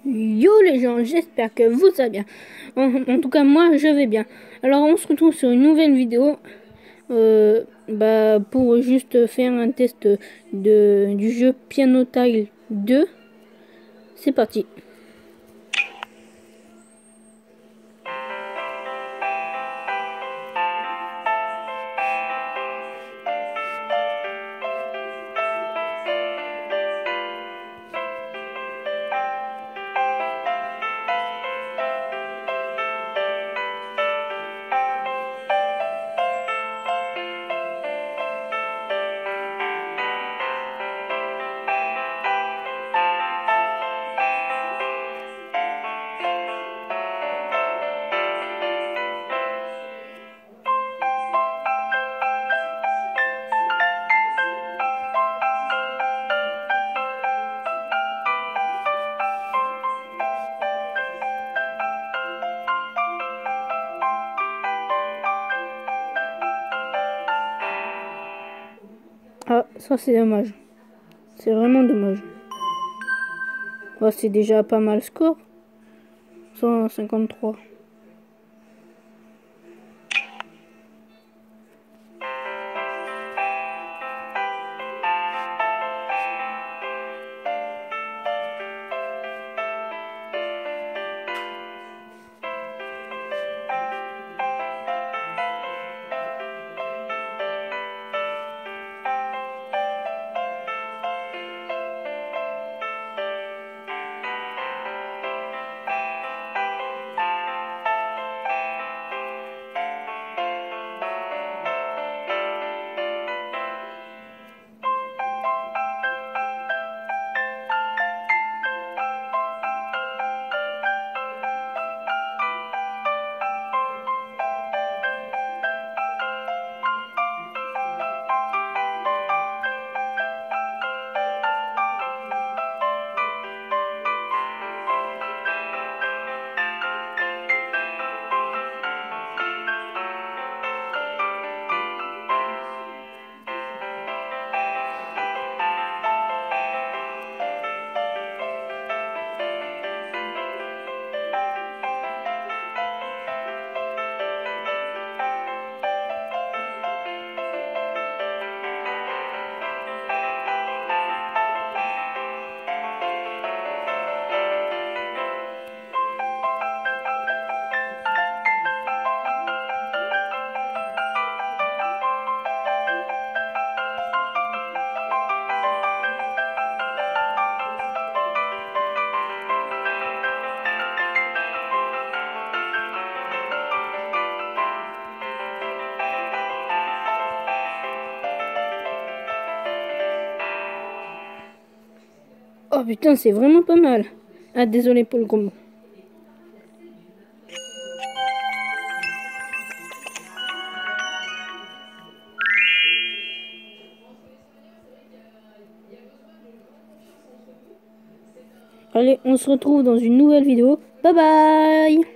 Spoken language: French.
Yo les gens, j'espère que vous allez bien. En tout cas, moi je vais bien. Alors on se retrouve sur une nouvelle vidéo pour juste faire un test du jeu Piano Tile 2. C'est parti. Ah, ça c'est dommage. C'est vraiment dommage. Oh, c'est déjà pas mal score. 153. Oh putain, c'est vraiment pas mal. Ah, désolé pour le gros mot. Allez, on se retrouve dans une nouvelle vidéo. Bye bye!